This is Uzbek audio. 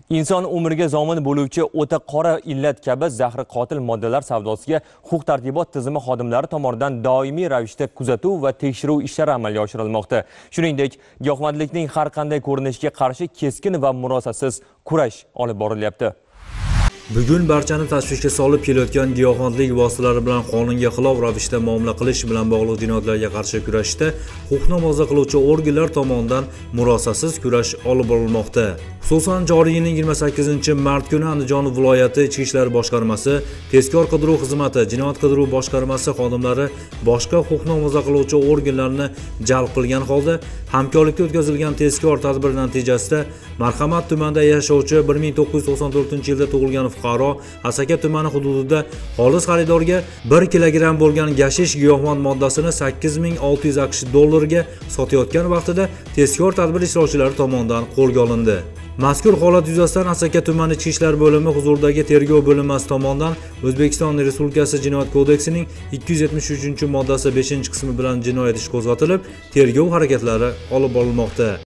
Inson umriga zomin bo'luvchi o'ta qora illat kabi zahri qotil moddalar savdosiga huquq-tartibot tizimi xodimlari tomonidan doimiy ravishda kuzatuv va tekshiruv ishlari amalga oshirilmoqda. Shuningdek, giyohvandlikning har qanday ko'rinishiga qarshi keskin va murosasiz kurash olib borilyapti. Bugun barchani tashvishga solib kelayotgan giyohvandlik vositalari bilan qonunga xilof ravishda muomala qilish bilan bog'liq jinoyatlarga qarshi kurashda huquqni muhofaza qiluvchi organlar tomonidan murosasiz kurash olib borilmoqda. Xususan, joriy yilning 28-mart kuni Andijon viloyati Ichki ishlar boshqarmasi, tezkor qidiruv xizmati, jinoyat qidiruv boshqarmasi xodimlari boshqa huquqni muhofaza qiluvchi organlarni jalb qilgan holda hamkorlikda o'tkazilgan tezkor tadbir natijasida Marhamat tumanida yashovchi 1994-yilda tug'ilgan fuqaro Asaka tumani hududida xolis xaridorga 1 kilogramm bo'lgan gashish giyohvand moddasini 8600 AQSh dollarga sotayotgan vaqtida tezkor tadbir ishtirokchilari tomonidan qo'lga olindi. Mazkur holat yuzasidan Asaka tumani Ichki ishlar bo'limi huzuridagi tergov bo'linmasi tomonidan O'zbekiston Respublikasi Jinoyat kodeksining 273-moddasi 5-qismi bilan jinoyat ishi qo'zg'atilib, tergov harakatlari olib borilmoqda.